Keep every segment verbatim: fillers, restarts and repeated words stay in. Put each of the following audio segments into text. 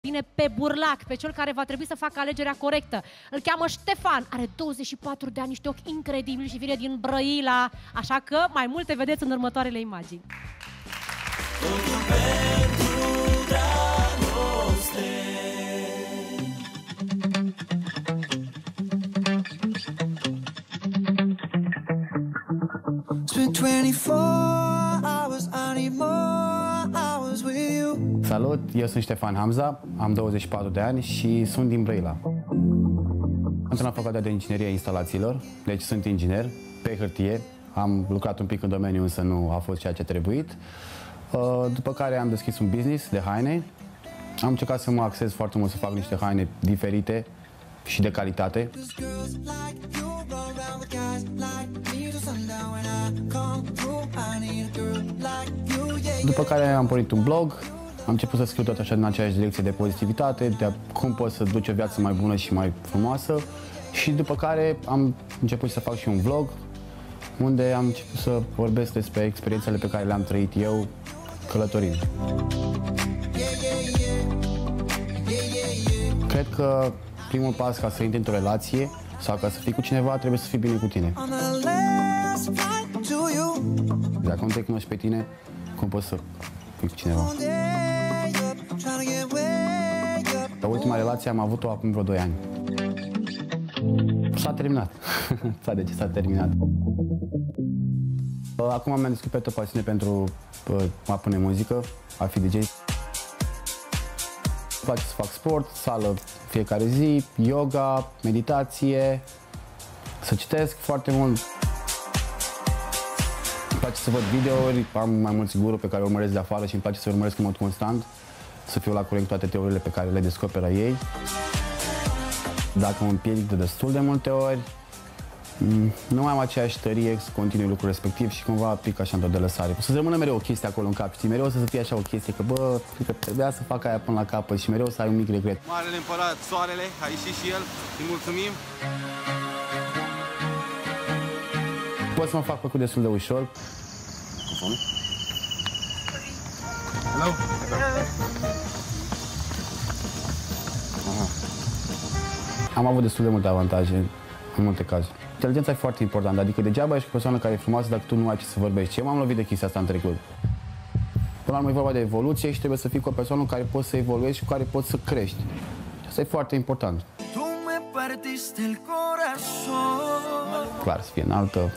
Vine pe burlac, pe cel care va trebui să facă alegerea corectă. Îl cheamă Ștefan, are douăzeci și patru de ani, niște ochi incredibili și vine din Brăila, așa că mai multe vedeți în următoarele imagini. Totul pentru dragoste. Salut, eu sunt Ștefan Hamza, am douăzeci și patru de ani și sunt din Brăila. Sunt la facultatea de inginerie a instalațiilor, deci sunt inginer pe hârtie. Am lucrat un pic în domeniu, însă nu a fost ceea ce a trebuit. După care am deschis un business de haine. Am încercat să mă axez foarte mult să fac niște haine diferite și de calitate. După care am pornit un blog, am început să scriu tot așa în aceeași direcție de pozitivitate, de cum poți să duci o viață mai bună și mai frumoasă. Și după care am început să fac și un vlog, unde am început să vorbesc despre experiențele pe care le-am trăit eu călătorind. Cred că primul pas ca să intri într-o relație sau ca să fii cu cineva, trebuie să fii bine cu tine. Dacă nu te cunoști pe tine, cum poți să fii cu cineva? La ultima relație am avut-o acum vreo doi ani. S-a terminat. S-a de ce s-a terminat. Acum mi-am descoperit o pasiune pentru a pune muzică, a fi D J. Îmi place să fac sport, sală fiecare zi, yoga, meditație, să citesc foarte mult. Îmi place să văd videouri, am mai mulți guru pe care urmăresc de afară și îmi place să urmăresc în mod constant, să fiu la curent cu toate teoriile pe care le descoperă ei. Dacă mă împiedic de destul de multe ori, nu mai am aceeași tărie să continui lucrul respectiv și cumva pic așa într-o de lăsare. Să rămână mereu o chestie acolo în cap, știi? Mereu să fie așa o chestie că, bă, că trebuia să fac aia până la capăt și mereu să ai un mic regret. Marele Împărat, Soarele, a ieșit și el, îi mulțumim. Pot să mă fac făcut destul de ușor. Hello? Aha. Am avut destul de multe avantaje, în multe cazuri. Inteligența e foarte importantă, adică degeaba ești o persoană care e frumoasă dacă tu nu ai ce să vorbești. Eu m-am lovit de chestia asta în trecut. Până la urmă e vorba de evoluție și trebuie să fii cu o persoană cu care poți să evoluezi și cu care poți să crești. Asta e foarte important. Clar, să fie înaltă.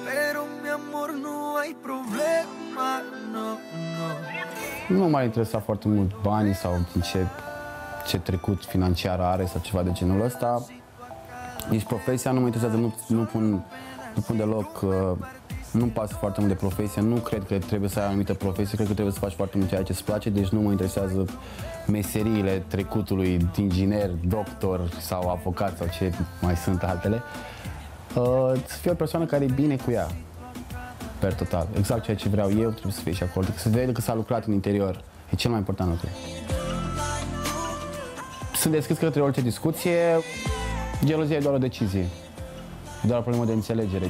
Nu m-ar interesa foarte mult banii sau ce, ce trecut financiar are sau ceva de genul ăsta. Nici profesia nu mă interesează, nu, nu, pun, nu pun deloc, uh, nu-mi pasă foarte mult de profesie, nu cred că trebuie să ai o anumită profesie, cred că trebuie să faci foarte mult ceea ce îți place, deci nu mă interesează meseriile trecutului, inginer, doctor sau avocat sau ce mai sunt altele. Uh, să fie o persoană care e bine cu ea, per total, exact ceea ce vreau eu, trebuie să fie și acolo, să vede că s-a lucrat în interior, e cel mai important lucru. Sunt deschis către orice discuție. Gelozia e doar o decizie, e doar o problemă de înțelegere.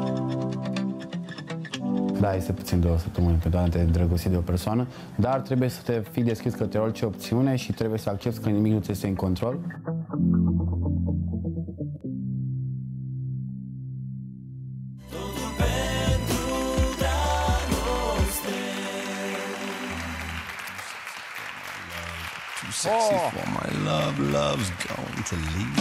Da, este puțin două săptămâni pentru a te îndrăgosti de o persoană, dar trebuie să te fii deschis către orice opțiune și trebuie să accepti că nimic nu ți este în control. Sexy oh. For my love, love's going to leave.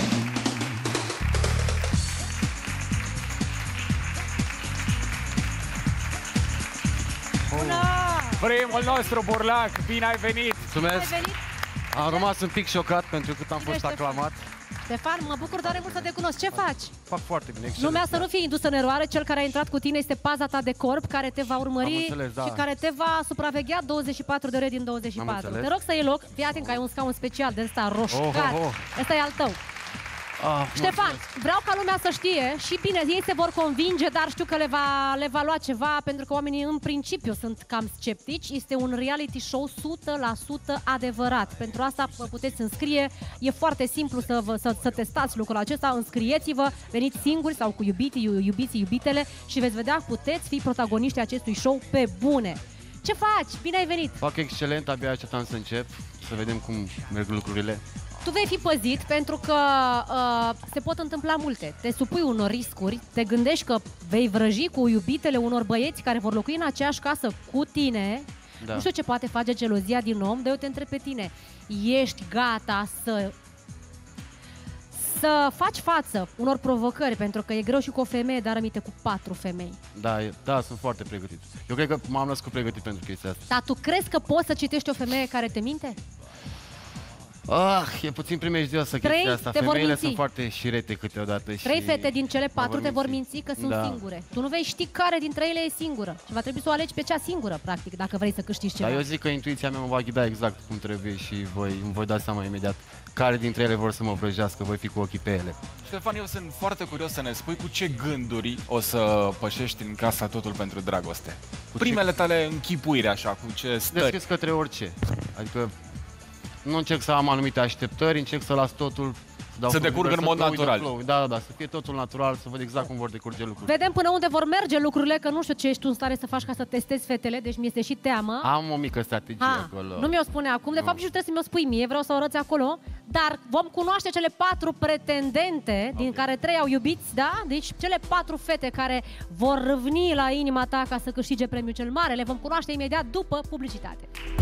Bună! Primul nostru burlac, bine ai venit! Mulțumesc! Bine ai venit! Am rămas un pic șocat pentru că am fost Ștefan? aclamat. Ștefan, mă bucur tare mult să te cunosc. Ce faci? Fac foarte bine, excelent. Lumea să nu fie indusă în eroare, cel care a intrat cu tine este paza ta de corp, care te va urmări înțeles, da. și care te va supraveghea douăzeci și patru de ore din douăzeci și patru. Te rog să iei loc, fii atent că ai un scaun special de ăsta roșcat, oh, oh, oh. ăsta e al tău. Ah, Ștefan, vreau ca lumea să știe și bine, ei se vor convinge, dar știu că le va, le va lua ceva, pentru că oamenii în principiu sunt cam sceptici. Este un reality show o sută la sută adevărat. Pentru asta vă puteți înscrie, e foarte simplu să, vă, să, să testați lucrul acesta, înscrieți-vă, veniți singuri sau cu iubiții, iubiții, iubitele și veți vedea, puteți fi protagoniștii acestui show pe bune. Ce faci? Bine ai venit! Fac excelent, abia așteptam să încep, să vedem cum merg lucrurile. Tu vei fi păzit pentru că uh, se pot întâmpla multe. Te supui unor riscuri, te gândești că vei vrăji cu iubitele unor băieți care vor locui în aceeași casă cu tine. Da. Nu știu ce poate face gelozia din om, dar eu te întreb pe tine. Ești gata să, să faci față unor provocări? Pentru că e greu și cu o femeie, dar rămite cu patru femei. Da, e- da, sunt foarte pregătit. Eu cred că m-am născut pregătit pentru chestia asta. Dar tu crezi că poți să citești o femeie care te minte? Ah, e puțin primejdioasă Trei chestia asta. te vor Femeile minți. sunt foarte șirete câteodată și... Trei fete din cele mă patru te vor minți. minți că sunt Da. singure. Tu nu vei ști care dintre ele e singură. Și va trebui să o alegi pe cea singură, practic, dacă vrei să câștigi ceva. Dar eu zic că intuiția mea mă va ghida exact cum trebuie și voi, îmi voi da seama imediat care dintre ele vor să mă vrăjească, voi fi cu ochii pe ele. Ștefan, eu sunt foarte curios să ne spui cu ce gânduri o să pășești în casa Totul pentru Dragoste. Cu Primele tale închipuiri, așa, cu ce stări. Deschis către orice. Adică nu încerc să am anumite așteptări, încerc să las totul să, dau Să flow, decurgă în să mod flow with the natural. flow. Da, da, da, să fie totul natural, să văd exact cum vor decurge lucrurile. Vedem până unde vor merge lucrurile, că nu știu ce ești tu în stare să faci ca să testezi fetele, deci mi este și teamă. Am o mică strategie Ha, acolo. nu mi-o spune acum, de Nu. fapt nici nu trebuie să mi-o spui mie, vreau să o arăți acolo, dar vom cunoaște cele patru pretendente, din care trei au iubiți, da? Deci cele patru fete care vor râvni la inima ta ca să câștige premiul cel mare, le vom cunoaște imediat după publicitate.